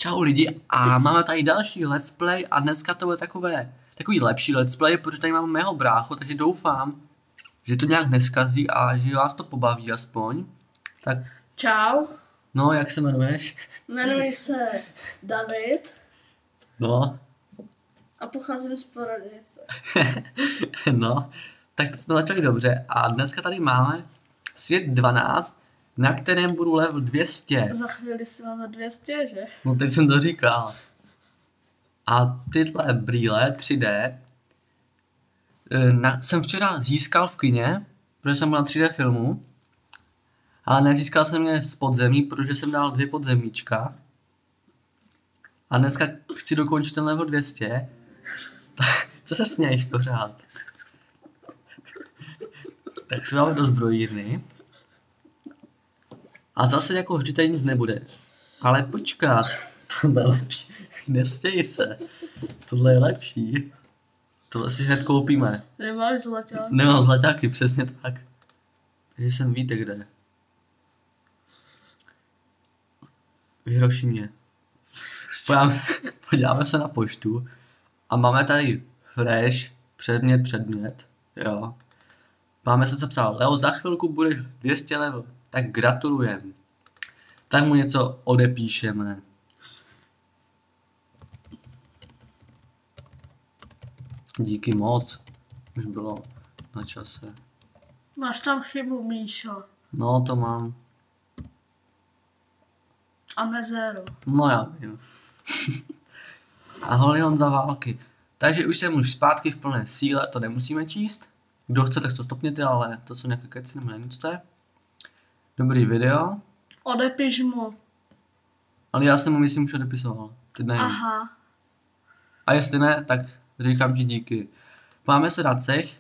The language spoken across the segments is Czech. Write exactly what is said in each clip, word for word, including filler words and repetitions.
Čau lidi a máme tady další let's play a dneska to bude takové, takový lepší let's play, protože tady máme mého bráchu, takže doufám, že to nějak neskazí a že vás to pobaví aspoň. Tak. Čau. No, jak se jmenuješ? Jmenuji se David. No. A pocházím z Porodice. No, tak to jsme začali dobře a dneska tady máme svět dvanáct, na kterém budu level dvě stě. Za chvíli si level dvě stě, že? No teď jsem to říkal. A tyhle brýle tři dé na, jsem včera získal v kině, protože jsem byl na tři dé filmu, ale nezískal jsem je z podzemí, protože jsem dal dvě podzemíčka. A dneska chci dokončit ten level dvě stě. Co se směješ pořád? Tak se máme do zbrojírny. A zase jako vždy tady nic nebude. Ale počkat, tohle je lepší. Nesměj se. Tohle je lepší. Tohle si hned koupíme. Nemáš zlaťák? Nemám zlaťáky, přesně tak. Takže jsem víte kde. Vyhroší mě. Podíváme, podíváme se na poštu. A máme tady fresh, předmět, předmět. Jo. Máme se co psal. Leo, za chvilku budeš dvě stě level. Tak gratulujem. Tak mu něco odepíšeme. Díky moc. Už bylo na čase. Máš tam chybu, Míšo. No, to mám. A mezeru. No já vím. Ahoj Honza Války. Takže už jsem už zpátky v plné síle, to nemusíme číst. Kdo chce, tak to stopněte, ale to jsou nějaké keci, nebo nevím, co to je. Dobrý video. Odepiš mu. Ale já jsem mu myslím už odepisoval. Teď nevím. Aha. A jestli ne, tak říkám ti díky. Máme se na cech.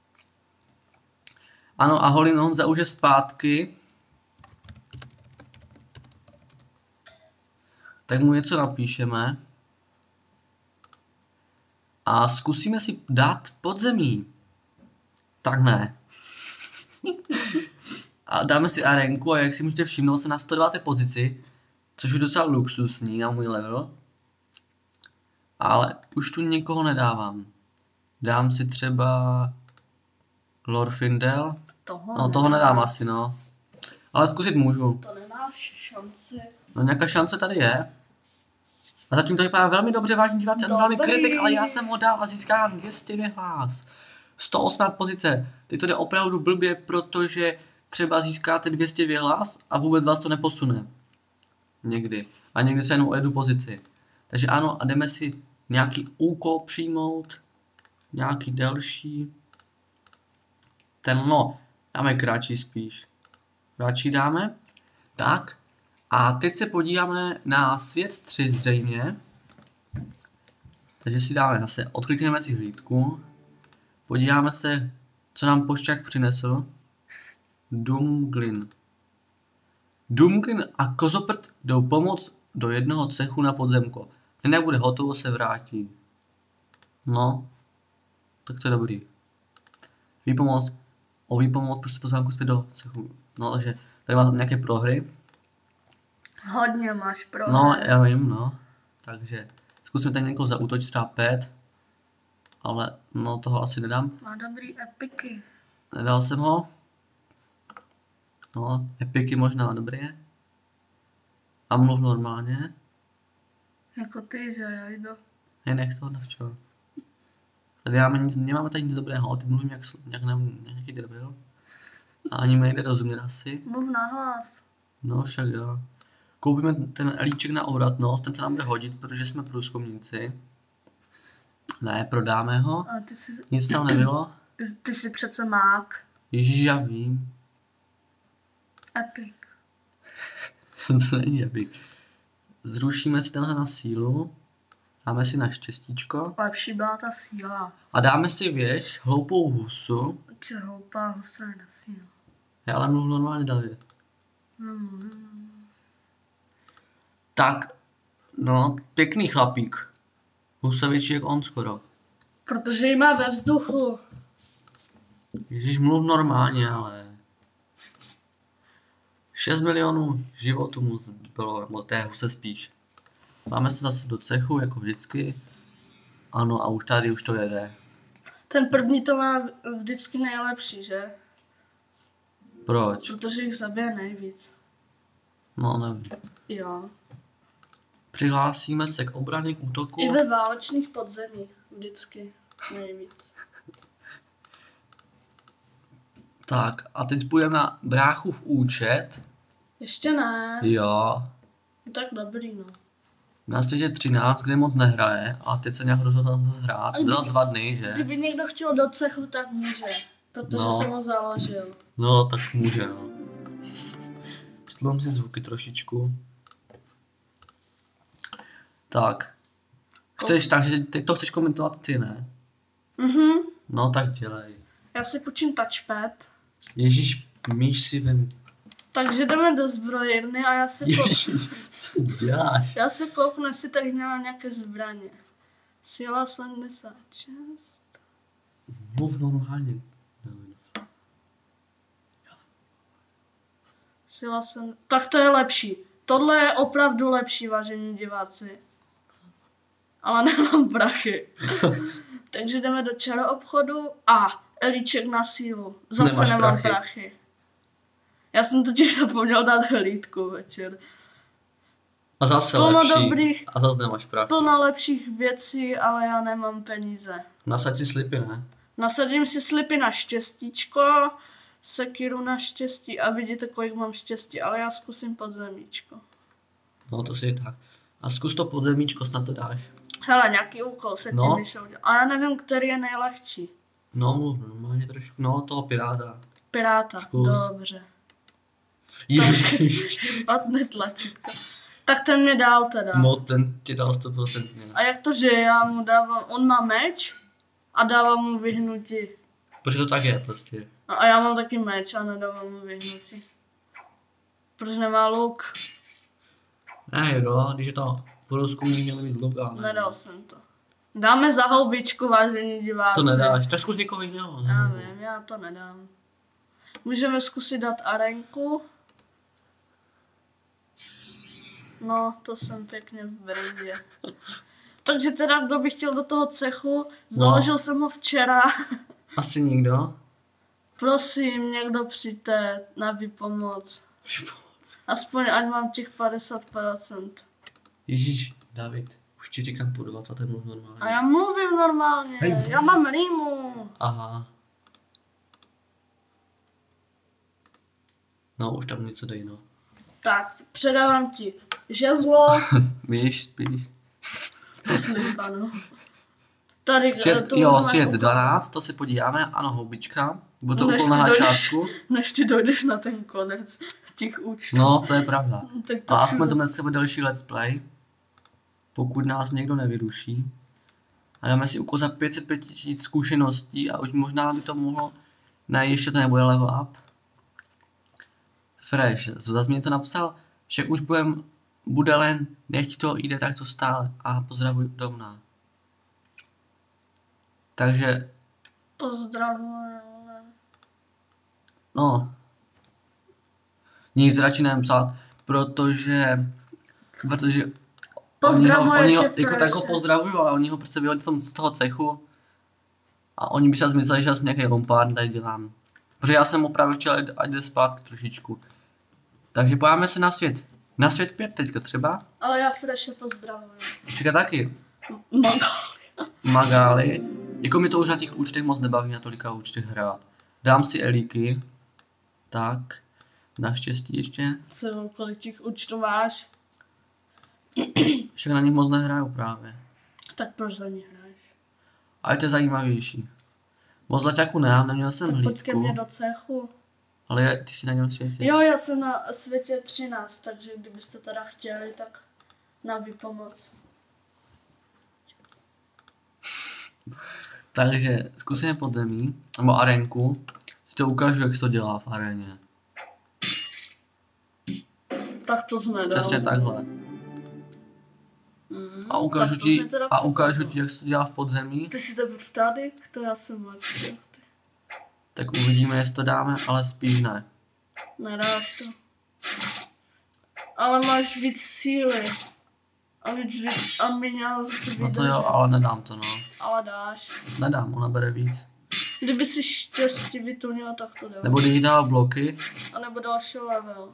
Ano, a Holin Honza už je zpátky. Tak mu něco napíšeme. A zkusíme si dát podzemí. Tak ne. A dáme si arenku a jak si můžete všimnout, se na sto deváté pozici, což je docela luxusní na můj level. Ale už tu nikoho nedávám. Dám si třeba Glorfindel. Toho No toho nedám asi, no. Ale zkusit můžu. To nemáš šanci. No nějaká šance tady je. A zatím to vypadá velmi dobře, vážení diváci. On dal mi kritik, ale já jsem ho dal a získám dvě stě vyhlás. sto osmá pozice. Teď to jde opravdu blbě, protože třeba získáte dvě stě vyhlás a vůbec vás to neposune. Někdy. A někdy se jenom o jednu pozici. Takže ano, a jdeme si nějaký úkol přijmout. Nějaký delší. Ten no, dáme kratší spíš. Kratší dáme. Tak. A teď se podíváme na svět tři zřejmě. Takže si dáme zase, odklikneme si hlídku. Podíváme se, co nám pošťák přinesl. Dumglin. Dumglin a Kozoprt jdou pomoct do jednoho cechu na podzemko. Ten jak bude hotovo, se vrátí. No, tak to je dobrý. Výpomoc. O výpomoc, prostě pozvánku zpět do cechu. No, takže tady mám nějaké prohry. Hodně máš pro. No, já vím, no. Takže zkusím tady někoho zaútočit, třeba pet. Ale no toho asi nedám. Má dobrý epiky. Nedal jsem ho. No, epiky možná dobré. A mluv normálně. Jako ty, že já jdu. Hej, nech toho navčo. Tady máme nic, nemáme tady nic dobrého, ty mluvím jak, jak, jak nějaký debil. A ani mi nejde rozumět asi. Mluv nahlas. No však jo. Koupíme ten elíček na obratnost, ten se nám bude hodit, protože jsme průzkumníci. Ne, prodáme ho. A ty jsi, Nic tam nebylo. ty, ty jsi přece mák. Ježíš, já vím. Epic. To není epic. Zrušíme si tenhle na sílu. Dáme si na štěstíčko. Lepší byla ta síla. A dáme si věž, hloupou husu. Či hloupá husa je na sílu. Já ale mluv normálně, David. Hmm. Tak, no, pěkný chlapík. Husa větší jak on skoro. Protože jí má ve vzduchu. Ježíš, mluv normálně, ale... šest milionů životů mu zbylo, nebo té huse spíš. Máme se zase do cechu, jako vždycky. Ano, a už tady už to jede. Ten první to má vždycky nejlepší, že? Proč? Protože jich zabije nejvíc. No, nevím. Jo. Přihlásíme se k obraně, k útoku. I ve válečných podzemích vždycky nejvíc. Tak, a teď půjdeme na bráchův účet. Ještě ne. Jo. Tak dobrý, no. Na světě třináct, kde moc nehraje, a teď se nějak rozhodl tam zase hrát. kdyby- Zas dva dny, že? Kdyby někdo chtěl do cechu, tak může. Protože No. jsem ho založil. No, tak může, no. Stlum si zvuky trošičku. Tak. Chceš, takže teď to chceš komentovat ty, ne? Mhm. No, tak dělej. Já si počím touchpad. Ježíš, míš si vem. Takže jdeme do zbrojírny a já se, po... Ježíš, co děláš? já se kouknu, jestli tady nemám nějaké zbraně. Síla sedmdesát šest. Mluv normálně. Síla jsem... Tak to je lepší. Tohle je opravdu lepší, vážení diváci. Ale nemám prachy. Takže jdeme do čaroobchodu a Elíček na sílu. Zase Nemáš nemám prachy. prachy. Já jsem totiž zapomněl dát hlídku večer. A zase Plno lepší. dobrých- A zase nemáš prach. Plno lepších věcí, ale já nemám peníze. Nasaď si slipy, ne? Nasadím si slipy na štěstíčko, sekiru na štěstí a vidíte, kolik mám štěstí, ale já zkusím podzemíčko. No, to si je tak. A zkus to podzemíčko, snad to dáš. Hele, nějaký úkol se tím No. vyšel. A já nevím, který je nejlehčí. No, mluv normálně trošku. No, toho piráta. Piráta, Zkus. dobře. Ježíš. Špatné tlačítko. Tak ten mě dál teda. No, ten ti dal sto procent. A jak to, že já mu dávám, on má meč a dávám mu vyhnutí. Protože to tak je prostě. No a já mám taky meč a nedávám mu vyhnutí. Proč nemá luk? Ne, jo, když je to po Rusku měli mít loga. ne? Nedal jsem to. Dáme za houbičku, vážení diváci. To nedáš, tak zkus někoho jiného. ne? Já vím, já to nedám. Můžeme zkusit dát arenku. No, to jsem pěkně v brzdě. Takže teda, kdo by chtěl do toho cechu, založil No. jsem ho včera. Asi nikdo. Prosím, někdo přijďte na výpomoc. Vypomoc. Aspoň ať mám těch padesát procent. Ježíš, David, už ti říkám po dvacátém mluv A normálně. já mluvím normálně, Hej, vole. já mám rýmu. Aha. No, už tam něco dej, no. Tak, předávám ti žezlo. Víš, spíš. Slipa, no. Tady Svět, to jo, máš svět úkol. dvanáct, to si podíváme, ano, houbička. Bude to Než úkol ty na dojdeš- částku. Než ty dojdeš na ten konec těch účtů. No, to je pravda. Tak to A aspoň všude. to dneska bude další let's play. Pokud nás někdo nevyruší. A dáme si úkol za pět set pět tisíc zkušeností a už možná by to mohlo... Ne, ještě to nebude level up. Fresh, zase mě to napsal, že už budem, bude len, nech to jde takto stále. A pozdravuj domna. Takže, Pozdravuji. no. Nic radši nevím psát, protože... Protože... Pozdravuje oni ho, tě, oni ho, jako tak ho Freše. pozdravuju, ale oni ho prostě vyhodili tam z toho cechu. A oni by se mysleli, že já jsem nějaký lompárn tady dělám. Protože já jsem opravdu chtěl, ať jde zpátky trošičku. Takže pojáme se na svět. Na svět pět teďka třeba. Ale já Freše pozdravuji. Čeká taky. Magali. Magály. Jako mi to už na těch účtech moc nebaví na tolika účtech hrát. Dám si elíky. Tak. Naštěstí ještě. Sebou, kolik těch účtů máš? Však na nich moc nehraju právě. Tak proč za ní hraješ? A je to zajímavější. Moc zaťaku nemám, neměl jsem Tak pojď ke hlídku. mně do cechu. Ale je, ty jsi na něm světě. Jo, já jsem na světě třináct, takže kdybyste teda chtěli, tak na výpomoc. Takže zkusíme podzemí, nebo arenku. Ti to ukážu, jak se to dělá v aréně. Tak to jsme dali. Přesně takhle. Mm, A ukážu tak to ti, mě teda a ukážu překvapilo. ti, jak se to dělá v podzemí. Ty jsi to byl tady, to já jsem lepší. jak ty. Tak uvidíme, jestli to dáme, ale spíš ne. Nedáš to. Ale máš víc síly. A, víc, a mi měla zase No vydržet. to jo, ale nedám to, no. Ale dáš. Nedám, ona bere víc. Kdyby si štěstí vytunila, tak to dá. Nebo kdyby dal bloky. A nebo další level.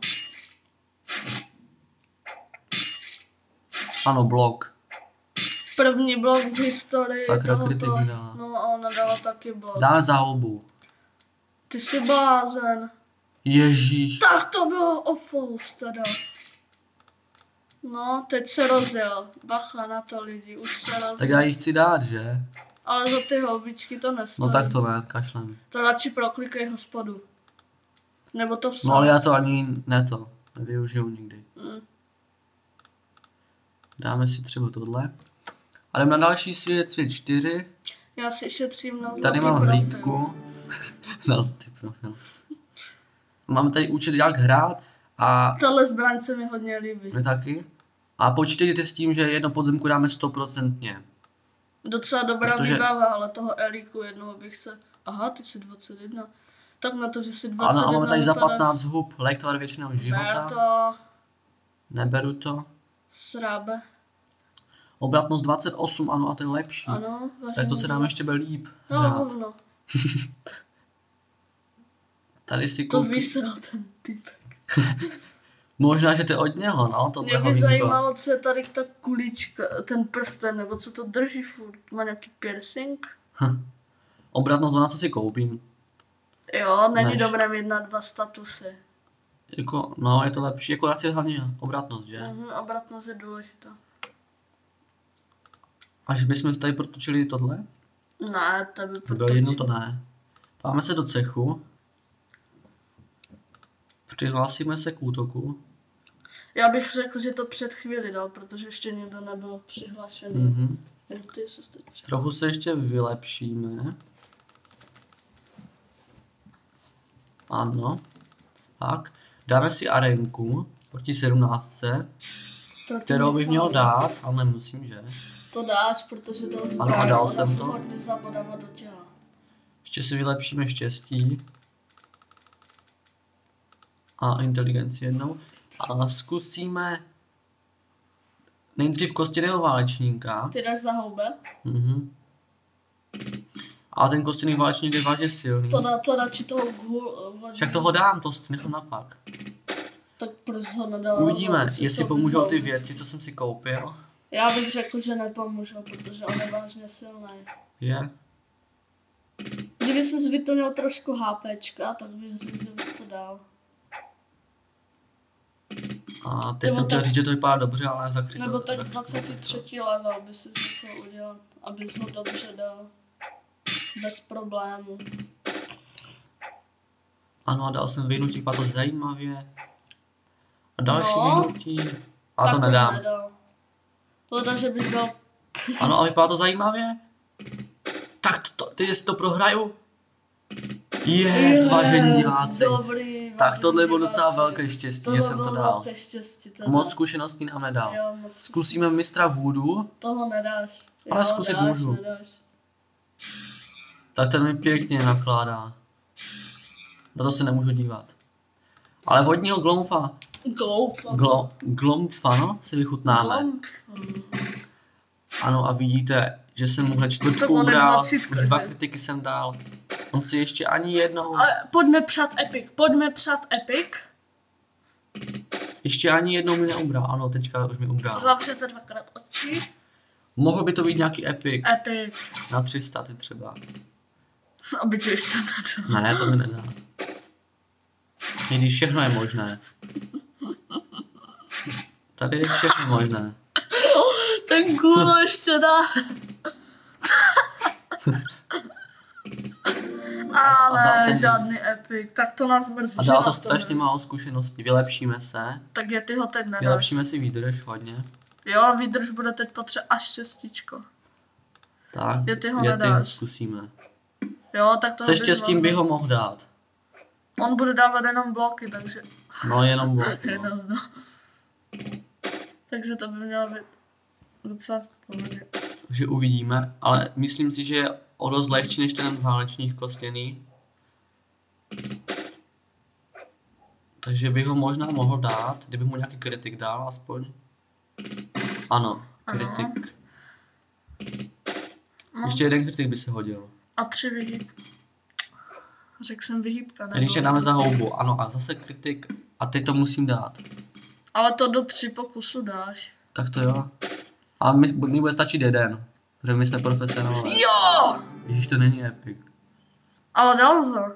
Ano, blok. První blok v historii Sakra, tohoto. kritik mi dala. No a ona dala taky blok. Dáme záhubu. Ty jsi blázen. Ježíš. Tak to bylo ofous teda. No, teď se rozjel. Bacha na to lidi, už se rozjel. Tak já jí chci dát, že? Ale za ty houbičky to nestojí. No tak to ne, kašlem. To radši proklikej hospodu. Nebo to vsad. No ale já to ani ne to. Nevyužiju nikdy. Mm. Dáme si třeba tohle. A jdem na další svět, svět čtyři. Já si šetřím na zlatý Tady mám profil. hlídku. Na zlatý profil. Máme tady účet, jak hrát. A Tahle zbraň se mi hodně líbí. my taky. A počítejte s tím, že jedno podzemku dáme stoprocentně. Docela dobrá Protože- výbava, ale toho Eliku jednoho bych se... Aha, ty jsi dvacet jedna. Tak na to, že jsi dvacet jedna Ano, a máme tady za vypadáš- patnáct hub. Lektor většinou života. Ber to, Neberu to. srábe. Obratnost dvacet osm, ano, a ten lepší. Ano, Tak to se nám ještě bude líp No, hrát. hovno. Tady si To koupím. vysral ten typek. Možná, že to je od něho, no, to Mě by zajímalo, co je tady ta kulička, ten prsten, nebo co to drží furt. Má nějaký piercing? Obratnost ona, co si koupím. Jo, není Než- dobré mít na dva statusy. Jako, no, je to lepší, jako chci hlavně obratnost, že? Mhm, obratnost je důležitá. Až bychom si tady protočili tohle? Ne, to by To bylo jedno, to ne. Páme se do cechu. Přihlásíme se k útoku. Já bych řekl, že to před chvíli dal, protože ještě nikdo nebyl přihlášený. Mhm. Jen ty se teď přihlásil. Trochu se ještě vylepšíme. Ano. Tak. Dáme si arenku proti sedmnáctce, Proti kterou bych Michalu. měl dát, ale nemusím, že? To dáš, protože to zbraň, Ano, a dal ona jsem se to. hodně zabodávat do těla. Ještě si vylepšíme štěstí. A inteligenci jednou. A zkusíme nejdřív kostěného válečníka. Ty dáš za hoube? Mhm. A ten kostěný válečník je vážně silný. To dá, to radši toho gul... Však toho dám, to si nechám na pak. Tak proč ho nedal? Uvidíme, Co jestli by pomůžou bylo? ty věci, co jsem si koupil. Já bych řekl, že nepomůžou, protože on je vážně silný. Je. Kdyby jsi vytunil trošku HPčka, tak bych řekl, že bys to dal. A teď Nebo jsem chtěl tak- říct, že to vypadá dobře, ale za křivo. Nebo tak dvacátý třetí level by si musel udělat, abys ho dobře dal. Bez problému. Ano, a dal jsem vyhnutí, vypadá to zajímavě. A další No. vyhnutí. A Tak to nedám. nedal. Leda, že bys dal... Ano, a vypadá to zajímavě. Tak to, to, ty jestli to prohraju. Je, vážení diváci. Dobrý, Tak vážení tohle bylo diváci. docela velké štěstí, Tohle že jsem to bylo dal. velké štěstí. Teda. Moc zkušeností nám nedal. Jo, moc Zkusíme mistra Voodu, Toho nedáš. Ale Jo, zkusit dáš, můžu. Nedáš. tak ten mi pěkně nakládá. Na to se nemůžu dívat. Ale vodního glomfa, Gloufa. glo, glomfa, no, si vychutnáme. Glomf. Ano, a vidíte, že jsem mu hned To čtvrtku bylo ubral, dvacítka, už dva že? kritiky jsem dal. On si ještě ani jednou, Ale pojďme přát Epic. Pojďme přát Epic. ještě ani jednou mi neubral. Ano, teďka už mi ubral. Zavřete dvakrát oči. Mohl by to být nějaký epic, Epic. na tři sta ty třeba. Aby tě se nedal. Ne, to mi nedá. I když všechno je možné. Tady je všechno možné. Ten kůl ještě dá. A zase Ale nic. žádný Epic. Tak to nás mrzí. A že dá to nás strašně mrzí. málo zkušeností. Vylepšíme se. Tak je ty ho teď nedáš. Vylepšíme si výdrž hodně. Jo, výdrž bude teď potřeba až šestičko. Tak, Je ty ho je ty nedáš. zkusíme. Jo, tak to Se štěstím by ho mohl dát. On bude dávat jenom bloky, takže... No jenom blok, no. Jenom, no. Takže to by mělo být docela v pohodě. Takže uvidíme, ale myslím si, že je o dost lehčí než ten válečník kostěný. Takže bych ho možná mohl dát, kdybych mu nějaký kritik dal aspoň. Ano, kritik. No. Ještě jeden kritik by se hodil. A tři vyhýb. Řekl jsem vyhýbka, nebo... Když je dáme za houbu, ano, a zase kritik. A teď to musím dát. Ale to do tří pokusů dáš. Tak to jo. A mi, mi bude stačit jeden. Protože my jsme profesionálové. Jo! Ježíš, to není epic. Ale dal za.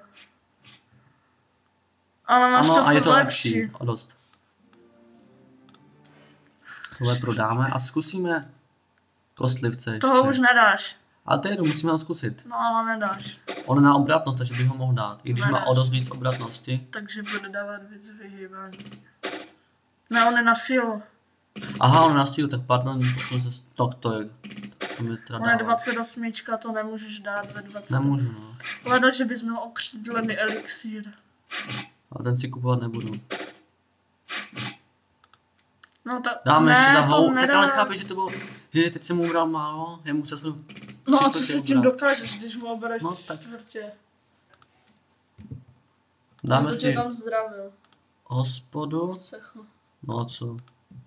Ale máš ano, to a je to lepší. lepší. O dost. Tohle prodáme a zkusíme kostlivce ještě. Toho už nedáš. Ale to je jedno, musíme ho zkusit. No ale nedáš. On má obratnost, takže bych ho mohl dát. I když Nedáš. má o dost víc obratnosti. Takže bude dávat víc vyhýbání. Ne, on je na sílu. Aha, on na sílu, tak pardon, to jsem se... Tak to je... To mi teda On je dává. dvacet osm, to nemůžeš dát ve dvacet. Nemůžu, no. Hleda, že bys měl okřídlený elixír. Ale ten si kupovat nebudu. No ta, Dáme ne, ještě za to hou... Tak nedá. ale chápeš, že to bylo... Že teď jsem mu ubral málo, já mu se aspoň... No a tři co čtvrtě si s tím ubral. dokážeš, když mu obereš No, no, tak. čtvrtě? Dáme Kdo si tě tam zdravil? hospodu. Secho. No co?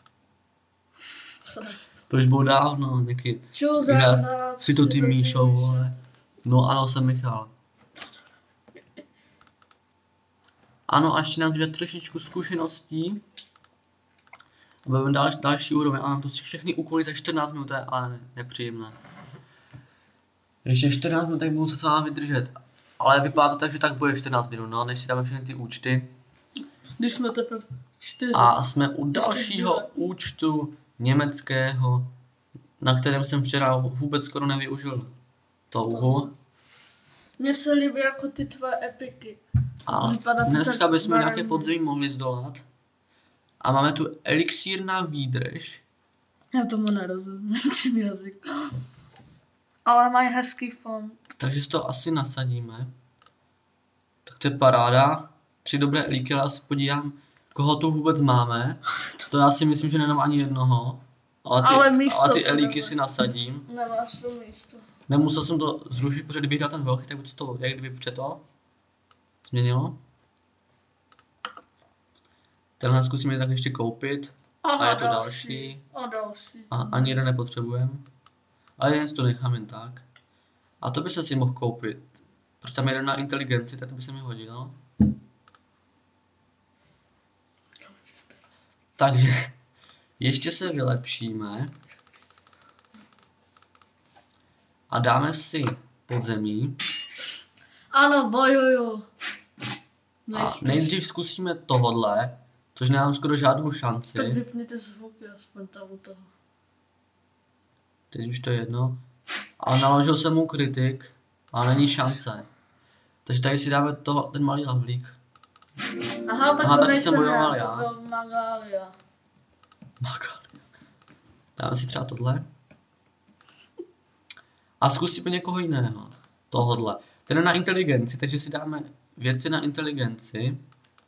To už bylo dávno, nějaký... Čuza, Jinak krát, si to ty Míšo, vole. No ano, jsem Michal. Ano, a ještě nás zbývá trošičku zkušeností. A budeme dal, další úroveň, ale to si všechny úkoly za čtrnáct minut, to je ale ne, nepříjemné. Ještě čtrnáct minut, tak budu se s vámi vydržet. Ale vypadá to tak, že tak bude čtrnáct minut, no, než si dáme všechny ty účty. Když jsme teprve čtyři. A jsme u dalšího účtu německého, na kterém jsem včera vůbec skoro nevyužil touhu. Mně se líbí jako ty tvoje epiky. A Vypadá to dneska tak bychom nějaké barevně. podzemí mohli zdolat. A máme tu elixírna výdrž. Já tomu nerozumím, čím jazyk. Ale mají hezký fond. Takže si to asi nasadíme. Tak to je paráda. Tři dobré elíky, ale já se podívám, koho tu vůbec máme. To já si myslím, že nemám ani jednoho. Ale ty, Ale místo ale ty to elíky nemá. si nasadím. Nemáš to místo. Nemusel jsem to zrušit, protože kdybych dal ten velký, tak by to toho, jak kdyby před to změnilo. Tenhle zkusíme tak ještě koupit. Aha, a je to další. další. A další. A ani jeden nepotřebujeme. Ale jen si to nechám jen tak. A to by se si mohl koupit. Protože tam je jeden na inteligenci, tak to by se mi hodilo. Takže ještě se vylepšíme. A dáme si podzemí. Ano, bojuju. A Nejspíš. nejdřív zkusíme tohodle, což nemám skoro žádnou šanci. Tak vypněte zvuky aspoň tam u toho. Teď už to je jedno. Ale naložil jsem mu kritik, ale není šance. Takže tady si dáme to, ten malý lavlík. Aha, tak Aha, to taky nejsem jsem bojoval já, já. to byl Magalia. Makali. Dáme si třeba tohle. A zkusíme někoho jiného. Tohodle. Ten je na inteligenci, takže si dáme věci na inteligenci.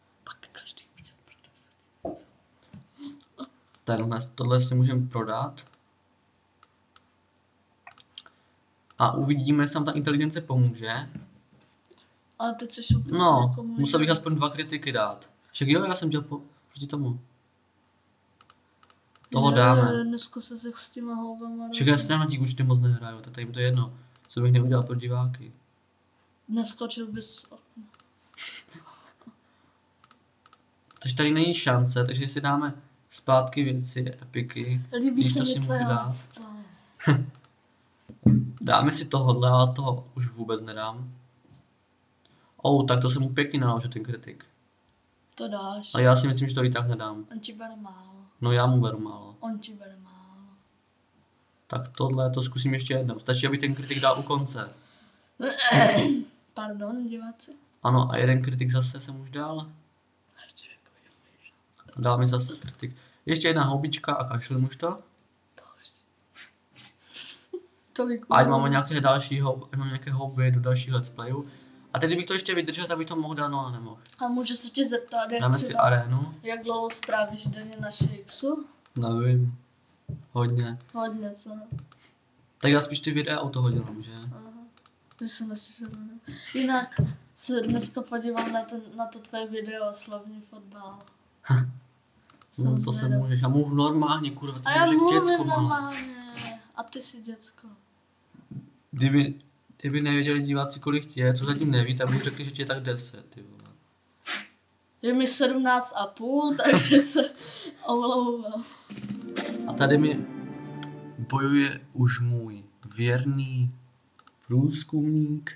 Tenhle, tohle si můžeme prodat. A uvidíme, jestli nám ta inteligence pomůže. Ale teď jsi úplně No, někomu musel bych jinému. aspoň dva kritiky dát. Však jo, já jsem dělal po, proti tomu. Toho Ne, dáme. Dneska se tak s těma houbama Však já si na těch účty moc nehraju, tak tady mi to je jedno. Co bych neudělal pro diváky. Neskočil bys z okna. Takže tady není šance, takže si dáme zpátky věci, epiky. Líbí Když se to mi si tvoje můžu dát. let's play. Dáme si tohodle, ale toho už vůbec nedám. Oh, tak to jsem mu pěkně naložil ten kritik. To dáš. Ale já si myslím, že to i tak nedám. On ti bere málo. No já mu beru málo. On ti bere málo. Tak tohle to zkusím ještě jednou. Stačí, aby ten kritik dal u konce. Pardon, diváci. Ano, a jeden kritik zase jsem už dal. A dal mi zase kritik. Ještě jedna houbička a kašlem už to. Tolik. Ať máme nějaké další houby, ať mám nějaké houby do dalších let's playů. A teď kdybych to ještě vydržel, tak bych to mohl dát, no ale nemohl. A můžu se tě zeptat, jak, Dáme si třeba, arénu. jak dlouho strávíš denně na Shakesu? Nevím. Hodně. Hodně, co? Tak já spíš ty videa u toho dělám, že? Aha. Že jsem ještě Jinak se dneska podívám na, ten, na to tvoje video o slovní fotbal. No, to se můžeš, já mluv normálně, kurva, ty A já jsi mluvím děcko má. normálně. A ty jsi děcko. Kdyby, kdyby nevěděli diváci, kolik ti je, co zatím neví, tak bych řekl, že ti je tak deset, ty vole. Je mi sedmnáct a půl, takže se omlouvám. A tady mi bojuje už můj věrný průzkumník.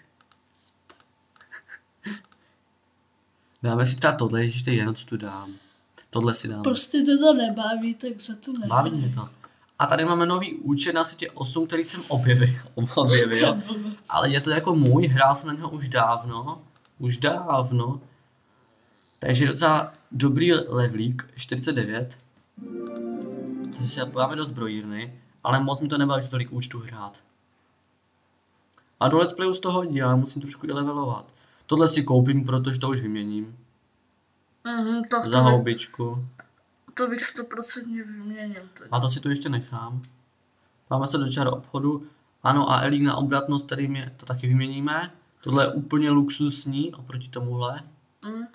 Dáme si třeba tohle, ježiš, to je jedno, co tu dám. Tohle si dáme. Prostě to to nebaví, tak se to nebaví. Baví mě to. A tady máme nový účet na světě osm, který jsem objevil. objevil. Ale je to jako můj, hrál jsem na něho už dávno. Už dávno. Takže docela dobrý levelík, čtyřicet devět. Takže se pojáme do zbrojírny, ale moc mi to nebaví z tolik účtu hrát. A do let's playu z toho hodí, ale musím trošku i levelovat. Tohle si koupím, protože to už vyměním. Mhm, tak Za to, by, houbičku. to bych stoprocentně vyměnil teď. A to si tu ještě nechám. Máme se do čar obchodu. Ano, a Elík na obratnost, který mě to taky vyměníme. Tohle je úplně luxusní oproti tomuhle. Mm.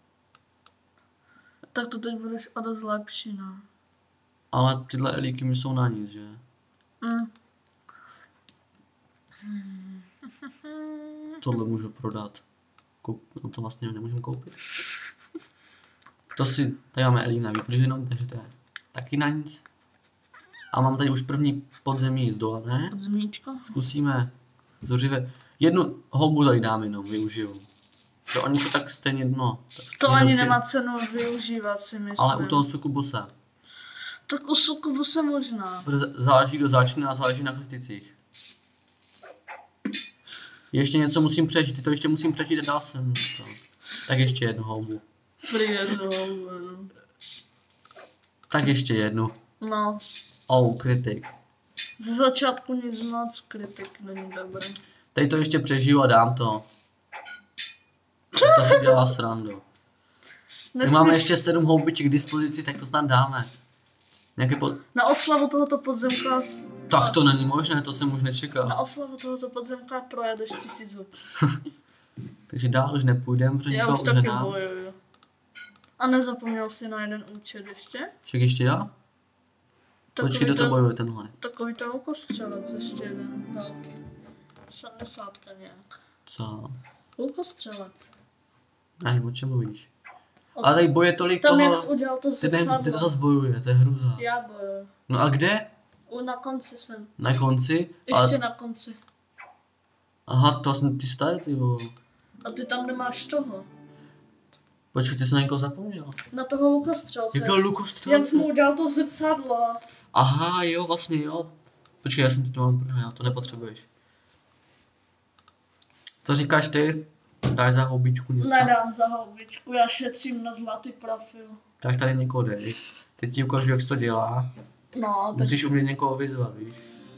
Tak to teď budeš o dost lepší, no. Ale tyhle Elíky mi jsou na nic, že? Mm. Tohle můžu prodat. Koup, no to vlastně nemůžeme koupit. To si, tady máme Elík navíc, protože jenom, takže to je taky na nic. A mám tady už první podzemí zdolené. Podzemíčko? Zkusíme zuřivě. Jednu houbu tady dám jenom, využiju. To oni jsou tak stejně, no. Tak To stejně ani dobře, nemá cenu využívat, si myslím. ale u toho sukubuse. Tak u sukubuse možná. Protože záleží, kdo začne a záleží na takticích. Ještě něco musím přečíst, ty to ještě musím přečíst a dál jsem to. Tak ještě jednu houbu. Prý jednu houbu, no. Tak ještě jednu. No. Oh, kritik. Z začátku nic moc, kritik není dobrý. Teď to ještě přežiju a dám to. To si dělá srandu. Tak máme ještě sedm houbiček k dispozici, tak to snad dáme. Nějaký po... Na oslavu tohoto podzemka... Tak to není možné, to jsem už nečekal. Na oslavu tohoto podzemka projedeš tisíc hub. Takže dál už nepůjdem, protože Já nikoho už už taky nedám. bojuju. A nezapomněl jsi na jeden účet ještě? Však ještě já? Počkej, kdo to bojuje tenhle? Takový ten lukostřelec ještě jeden velký. sedmdesátka nějak. Co? Lukostřelec. Nevím, o čem mluvíš. Ale tady boje tolik Tam toho... jak jsi udělal to Ty, ne, ty to zrcadlo. zase bojuje, to je hruza. Já bojuju. No a kde? U, na konci jsem. Na konci? Ještě A... na konci. Aha, to jsem ty starý, ty vole. A ty tam nemáš toho. Počkej, ty jsi na někoho zapomněl. Na toho lukostřelce. Jakého Jak lukostřelce? jsi mu udělal to zrcadlo. Aha, jo, vlastně jo. Počkej, já jsem ti to mám prvně, to nepotřebuješ. Co říkáš ty? Dáš za houbičku něco? Nedám za houbičku, já šetřím na zlatý profil. Tak tady někoho dej. Teď ti ukážu, jak se to dělá. No, tak Musíš umět někoho vyzvat, víš?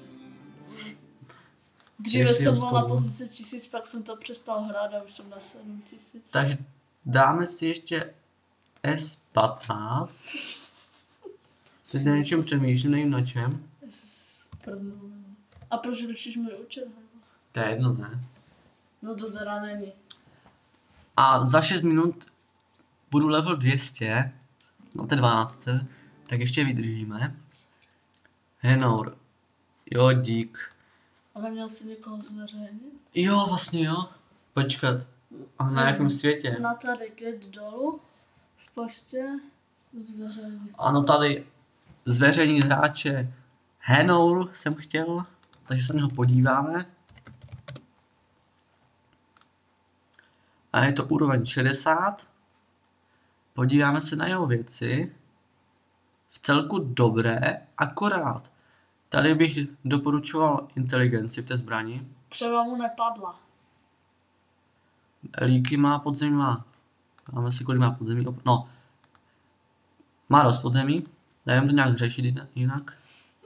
dříve Ještě jsem ho byl na spolu. pozici tisíc, pak jsem to přestal hrát a už jsem na sedm tisíc. Takže dáme si ještě S patnáct. Teď na něčem přemýšlím, nevím na čem. A proč rušíš můj účet? To je jedno, ne? No to teda není. A za šest minut budu level dvě stě. Na té dvanáctce. Tak ještě vydržíme. Henour. Jo, dík. Ale měl jsi někoho zveřejnit? Jo, vlastně jo. Počkat. A na jakém světě? Na tady get dolů. V poště. Zveřejnit. Ano, tady zveřejnit hráče Henour jsem chtěl. Takže se na něho podíváme. A je to úroveň šedesát. Podíváme se na jeho věci. V celku dobré, akorát. Tady bych doporučoval inteligenci v té zbrani. Třeba mu nepadla. Líky má podzemí, má. Máme si, kolik má podzemí. No. Má dost podzemí. Dajme to nějak řešit jinak.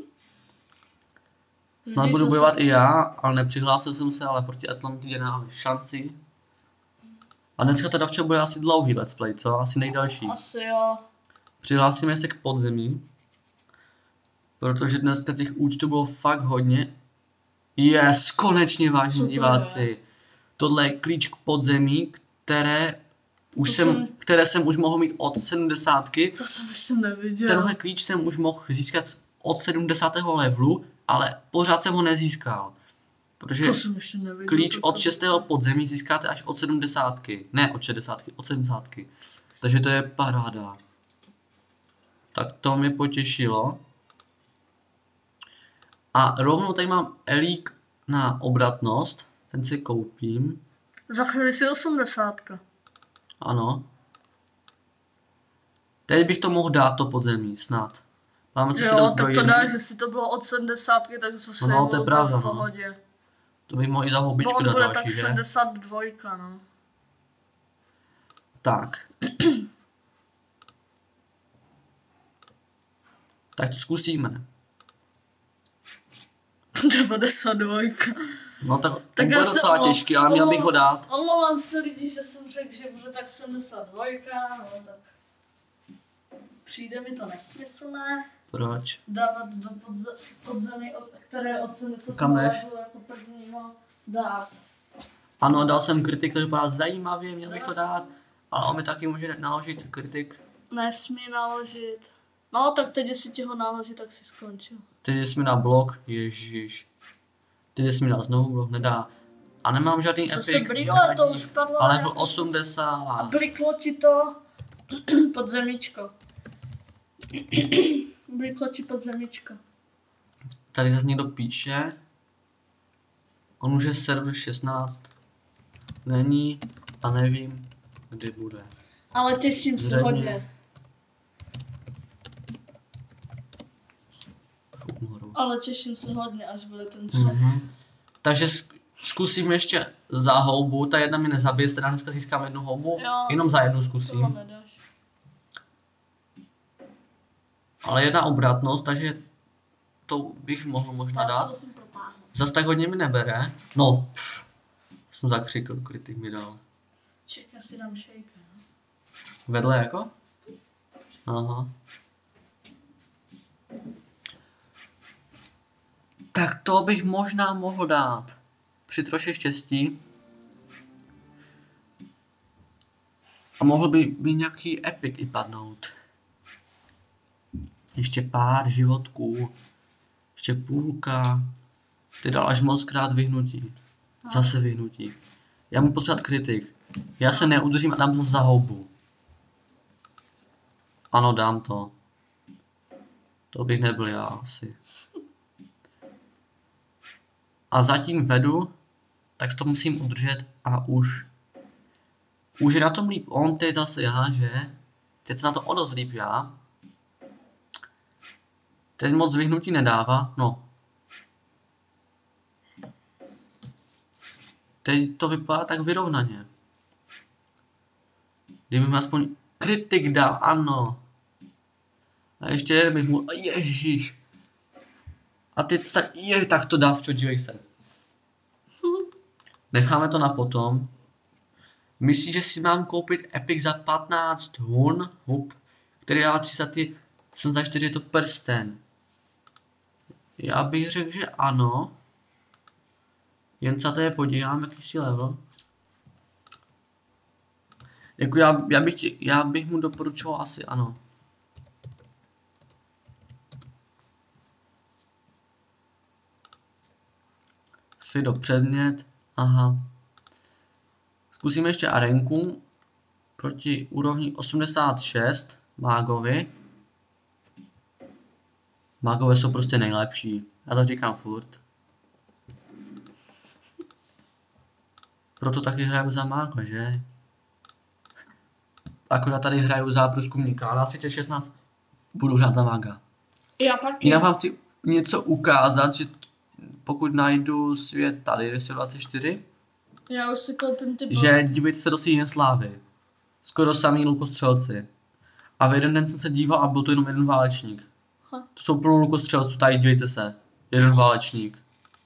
Snad Vidíš, budu že bojovat se- i já, ale nepřihlásil jsem se, ale proti Atlantidě nemáme šanci. A dneska teda včera bude asi dlouhý let's play, co? Asi nejdelší. Asi jo. Přihlásíme se k podzemí. Protože dneska těch účtů bylo fakt hodně. Yes, konečně, Co vážení to diváci. Tohle je klíč k podzemí, které už To jsem, jsem- které jsem už mohl mít od sedmdesátky. To jsem ještě neviděl. Tenhle klíč jsem už mohl získat od sedmdesátého levelu, ale pořád jsem ho nezískal. Protože To jsem ještě neviděl. klíč to- od šestého podzemí získáte až od sedmdesátky. Ne od šedesátky, od sedmdesátky. Takže to je paráda. Tak to mě potěšilo. A rovnou tady mám elík na obratnost. Ten si koupím. Za chvíli si osmdesátka. Ano. Teď bych to mohl dát to podzemí, snad. Máme se ještě Jo, dost tak to zdrojů. dáš, jestli to bylo od sedmdesátky, tak zase No, to je bylo pravda, v no. pohodě. To bych mohl i za Bo houbičku on dát bude další, tak že? sedmdesát dva, no. Tak. Tak to zkusíme. devadesát dva. No tak, Tak tak já bude se docela omlou- těžký, ale měl bych ho dát. Omlouvám se lidi, že jsem řekl, že bude tak sedmdesát dva, no tak přijde mi to nesmyslné Proč? dávat do podze- podzemí, od- které od sedmdesát Kam jdeš? jako prvního dát. Ano, dal jsem kritik, to vypadá zajímavě, měl bych to dát. Ale on mi taky může naložit kritik. Nesmí naložit. No tak teď, jestli ti ho naloží, tak si skončil. Ty jsi mi na blok, ježiš. Ty jsi mi dal znovu blok, nedá. A nemám žádný Co epic. se brýle, to nevadí. už padlo. Ale v A osmdesát. bliklo ti to podzemíčko. Bliklo ti podzemíčko. Tady zase někdo píše. On už je server šestnáct. Není a nevím, kdy bude. Ale těším se Zřejmě. hodně. Fuk mu hrou. Ale těším se hodně, až bude ten set. Mhm. Takže zk- zkusím ještě za houbu. Ta jedna mi nezabije, teda dneska získám jednu houbu. Jo. Jenom za jednu To zkusím. vám nedáš. Ale jedna obratnost, takže to bych mohl možná Já se dát. musím protáhnout. Zas tak hodně mi nebere. No, pff, jsem zakřikl, kritik mi dal. Ček, já si dám shake. No. Vedle jako? Aha. Tak to bych možná mohl dát. Při troše štěstí. A mohl by mi nějaký epic i padnout. Ještě pár životků. Ještě půlka. Ty dal až moc krát vyhnutí. Zase vyhnutí. Já mu potřebovat kritik. Já se neudržím a dám to za houbu. Ano, dám to. To bych nebyl já asi. A zatím vedu, tak to musím udržet a už. Už je na tom líp on, teď zase já, že? Teď se na to o dost líp já. Teď moc vyhnutí nedává, no. Teď to vypadá tak vyrovnaně. Kdyby mi aspoň kritik dal, ano. A ještě jeden bych mu, ježíš. A teď tak, je, tak to dávčo, dívej se. Necháme to na potom. Myslíš, že si mám koupit Epic za patnáct hun, hup, který dá třicet sedmdesát čtyři, je to prsten. Já bych řekl, že ano. Jen se tady podívám, jaký si level. Jako já, já, bych, ti- já bych mu doporučoval asi ano. Fido předmět, aha. Zkusíme ještě arenku proti úrovni osmdesát šest mágovi. Mágové jsou prostě nejlepší, já to říkám furt. Proto taky hraju za mága, že? Akorát tady hraju za průzkumníka, ale asi těch šestnáct budu hrát za mága. Já taky. Jinak vám chci něco ukázat, že t- pokud najdu svět tady, dvě stě dvacet čtyři, Já už si koupím ty že dívejte se do síně slávy. Skoro samý lukostřelci. A v jeden den jsem se díval a byl to jenom jeden válečník. Ha. To jsou plno lukostřelců, tady dívejte se. Jeden válečník.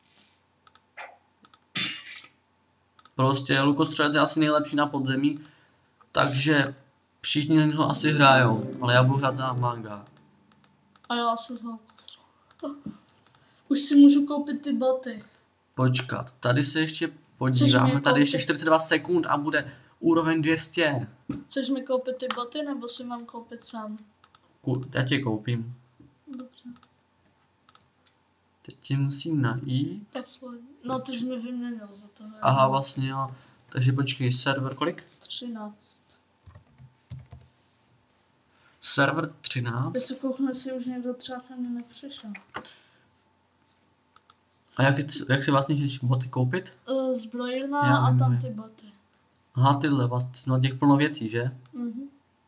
Prostě lukostřelec je asi nejlepší na podzemí, takže všichni ho asi hrajou, ale já budu hrát za manga. A já se znám. Už si můžu koupit ty boty. Počkat, tady se ještě Chceš podíváme, mě tady ještě koupit? čtyřicet dva sekund a bude úroveň dvě stě. Chceš mi koupit ty boty, nebo si mám koupit sám? Ku, já tě koupím. Dobře. Teď tě musím najít. Poslední. No, ty jsi mi vyměnil za to. Aha, vlastně jo. Takže počkej, server kolik? třináct. Server třináct. Jestli koukne, si už někdo třeba na mě nepřišel. A jak, jak si vlastně chceš boty koupit? Uh, zbrojírna Já a vím, tam vím. ty boty. Aha, tyhle, vlastně no těch plno věcí, že? Mhm.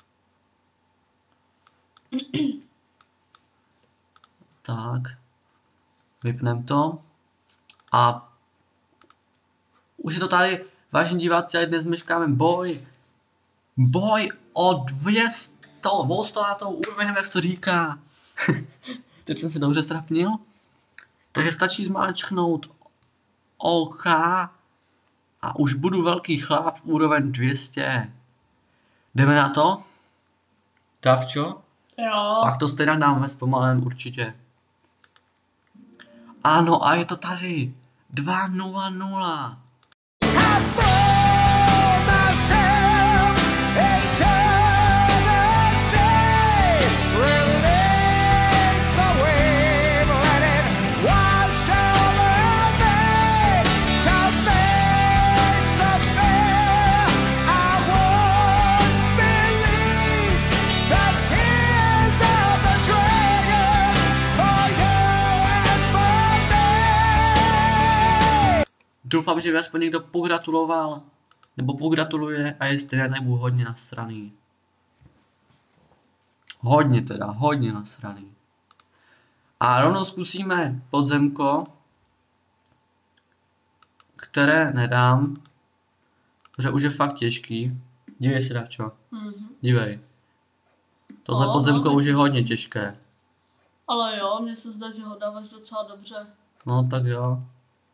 Tak. Vypnem to. A už je to tady, vážení diváci, a dnes meškáme boj. Boj o dvě stě, dvoustolátou úroveň, jak se to říká. Teď jsem se dobře strapnil. Takže stačí zmáčknout OK a už budu velký chlap, úroveň dvě stě. Jdeme na to? Davčo? Jo. Pak to stejně dáme zpomalem určitě. Ano, a je to tady. dva nula nula. Doufám, že mi aspoň někdo pogratuloval, nebo pogratuluje a jestli ne, nebudu hodně nasraný. Hodně teda, hodně nasraný. A rovnou zkusíme podzemko, které nedám, protože už je fakt těžký. Dívej se, Davčo, Mhm. dívej. Tohle No, podzemko no, už je vidíš. hodně těžké. Ale jo, mně se zdá, že ho dáváš docela dobře. No tak jo.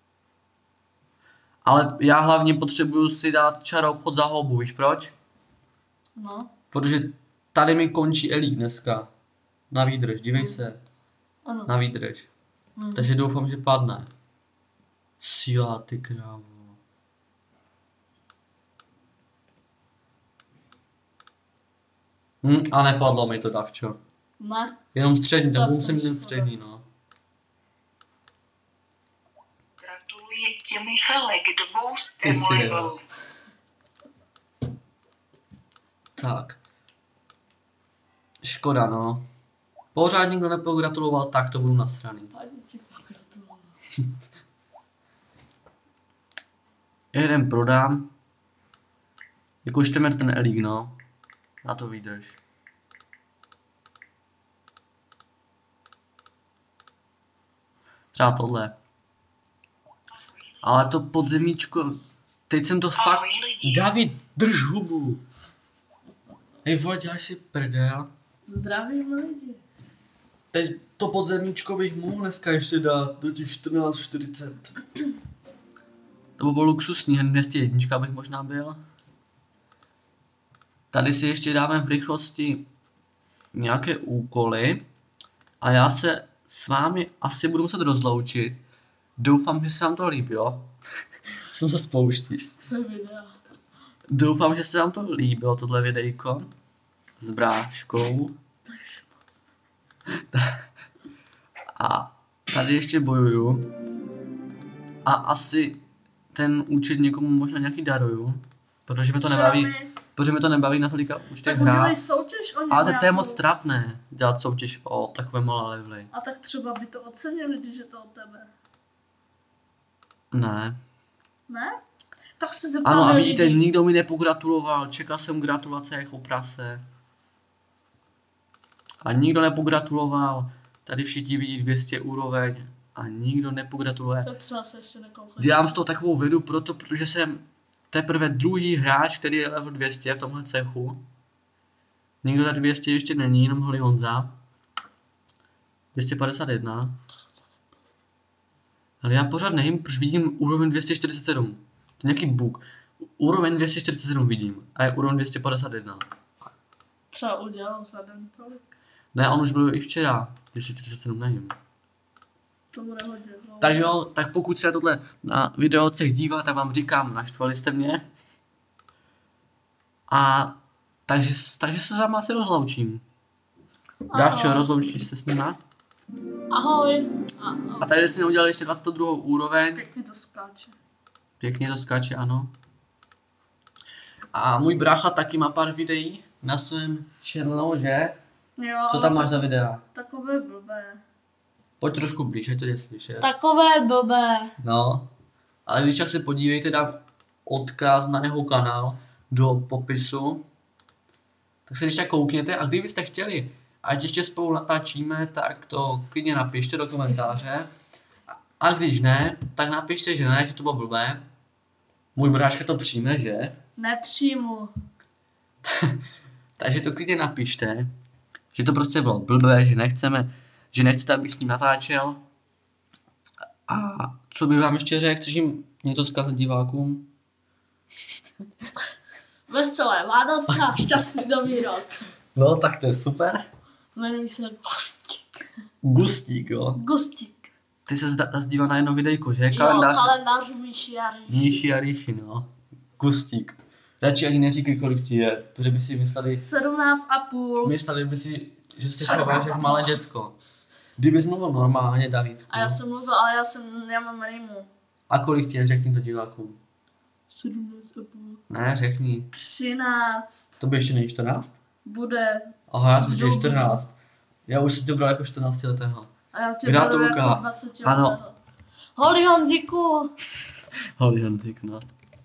Ale já hlavně potřebuju si dát čaroobchod za houbu, víš proč? No. Protože tady mi končí elík dneska. Na výdrž, dívej se. Ano. Na výdrž. Mhm. Takže doufám, že padne. Síla, ty krávo. Hm, a nepadlo mi to, Davčo. Ne? Jenom střední, tak Tak to musím už mít škoda. střední, no. Gratuluji ti, Michale, k Ty dvoustému si levelu. Tak. Škoda, no. Pořád nikdo nepogratuloval, tak to budu nasraný. Pádně ti pogratuloval. Jeden prodám. Vykošteme ten elík, no. Na to výdrž. Třeba tohle. Ale to podzemíčko, teď jsem to fakt... Ahoj, lidi. David, drž hubu. Hej vole, děláš si prdel. Zdravím lidi. Teď to podzemíčko bych mohl dneska ještě dát do těch čtrnáct čtyřicet. To by bylo luxusní, hned dvě stě jedna bych možná byl. Tady si ještě dáme v rychlosti nějaké úkoly. A já se s vámi asi budu muset rozloučit. Doufám, že se vám to líbilo. Co to spouštíš? To je videa. Doufám, že se vám to líbilo, tohle videjko. S bráškou. Takže moc. A tady ještě bojuju. A asi ten účet někomu možná nějaký daruju. Protože mi to Třeba nebaví. my. Protože mi to nebaví na tolika účtech Tak udělej hrát. soutěž o Ale to je nějakou. moc trapné. Dělat soutěž o takové malé levely. A tak třeba by to ocenili, když je to od tebe. Ne. Ne? Tak se zeptáme Ano a vidíte, lidí. nikdo mi nepogratuloval. Čekal jsem gratulace jako prase. A nikdo nepogratuloval. Tady všichni vidí dvě stě úroveň. A nikdo nepogratuluje. Tak třeba se ještě nekoukli. Dělám z toho takovou vědu proto, protože jsem teprve druhý hráč, který je level dvě stě v tomhle cechu. Nikdo tady dvě stě ještě není, jenom Holly Honza. dvě stě padesát jedna. Ale já pořád nevím, proč vidím úroveň dvě stě čtyřicet sedm. To je nějaký bug. Úroveň dvě stě čtyřicet sedm vidím. A je úroveň dvě stě padesát jedna. Třeba udělal za den tolik. Ne, on už byl i včera. dvě stě čtyřicet sedm nevím. To bude hodně dlouho. Tak jo, tak pokud se tohle na video chcete dívat, tak vám říkám, naštvali jste mě. A takže, takže se za vás asi rozloučím. Dávčo, Ahoj. rozloučíš se s nima? Ahoj. A, A tady jsme udělali ještě dvacet druhou úroveň. pěkně to skáče. Pěkně to skáče, ano. A můj brácha taky má pár videí na svém channelu, že? Jo, Co ale tam to- máš za videa? Takové blbé. Pojď trošku blíž, ať to jde slyšet. Takové blbé. No, ale když tak se podívejte, dám odkaz na jeho kanál do popisu. Tak se když tak koukněte a kdybyste chtěli, ať ještě spolu natáčíme, tak to klidně napište do komentáře. A když ne, tak napište, že ne, že to bylo blbé. Můj bráška to přijme, že? Nepřijmu. Takže to klidně napište, že to prostě bylo blbé, že nechceme, že nechcete, abych s ním natáčel. A co bych vám ještě řekl, chceš jim něco zkazat divákům? Veselé Vánoce a šťastný nový rok. No, tak to je super. Jmenuji se Gustík. Gustík, jo. Gustík. Ty se zda- zdíval na jedno videjko, že? Jo, Kalendář kalendář Míši a Rýši. Níši a Ríši, no. Gustík. Radši ani neříkej, kolik ti je, protože by si mysleli, sedmnáct a půl. mysleli by si, že jsi chováš jako malé děcko. Kdybys mluvil normálně, Davidku. A já jsem mluvil, ale já jsem, já mám rýmu. A kolik ti je, řekni to divákům. sedmnáct a půl. Ne, řekni. třináct. To by ještě není čtrnáct? Bude. Aha, já jsem V chtěl dobu. čtrnáct. Já už jsem tě bral jako čtrnáctiletého. A já tě Gratulka. beru jako dvacet Ano. letého. Holý Honzíku. Holý Honzik, no.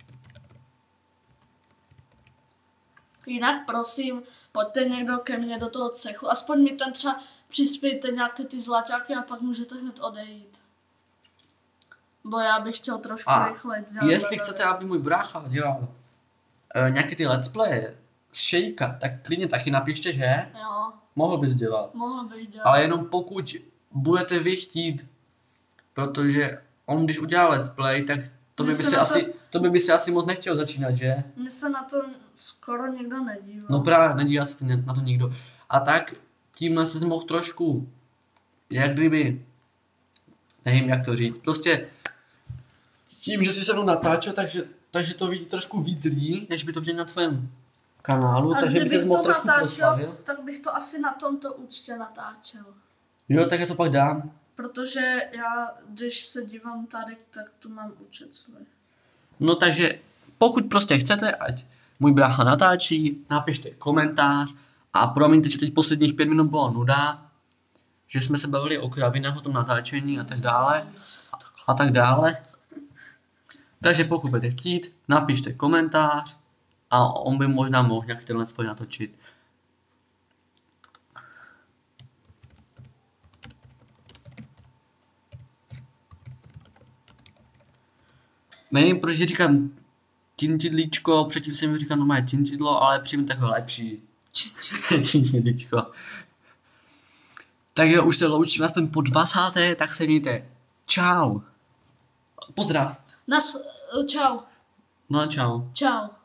Jinak prosím, pojďte někdo ke mně do toho cechu. Aspoň mi tam třeba přispějte nějaké ty zlaťáky a pak můžete hned odejít. Bo já bych chtěl trošku A rychle dělat. jestli vedle. chcete, aby můj brácha dělal uh, nějaké ty let's play z šejka, tak klidně taky napište, že? Jo, Mohl bys dělat. mohl bych dělat. Ale jenom pokud budete vy chtít, protože on když udělá let's play, tak to by, My by se si na asi, to by by si asi moc nechtěl začínat, že? Mně se na to skoro nikdo nedívá. No právě, nedívá se to na to nikdo. A tak tímhle se mohl trošku, jak kdyby, nevím jak to říct, prostě tím, že jsi se mnou natáčel, takže, takže to vidí trošku víc lidí, než by to viděli na tvém kanálu, a takže by kdybych se to mohl trošku natáčel, proslavil. tak bych to asi na tomto účtě natáčel. Jo, tak já to pak dám. Protože já, když se dívám tady, tak tu mám účet svůj. No takže pokud prostě chcete, ať můj brácha natáčí, napište komentář a promiňte, že teď posledních pět minut bylo nuda, že jsme se bavili o kravinách, o tom natáčení a tak dále a tak dále. Takže pokud budete chtít, napište komentář a on by možná mohl nějaký tenhle spoj natočit. Nevím, proč říkám tintidlíčko, předtím jsem mi říkal normálně tintidlo, ale přijím takové lepší. Tintidlíčko. Tak jo, už se loučím aspoň po dvacáté, tak se mějte. Čau. Pozdrav. Nas, čau, No čau. čau.